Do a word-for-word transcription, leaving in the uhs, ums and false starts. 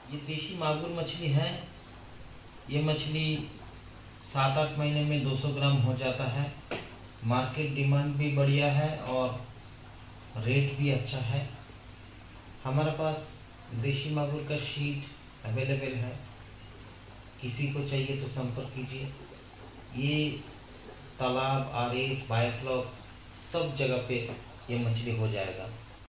ये देशी मागुर मछली है। ये मछली सात आठ महीने में दो सौ ग्राम हो जाता है। मार्केट डिमांड भी बढ़िया है और रेट भी अच्छा है। हमारे पास देशी मागुर का शीट अवेलेबल है, किसी को चाहिए तो संपर्क कीजिए। ये तालाब, आर एस, बायोफ्लॉक सब जगह पे ये मछली हो जाएगा।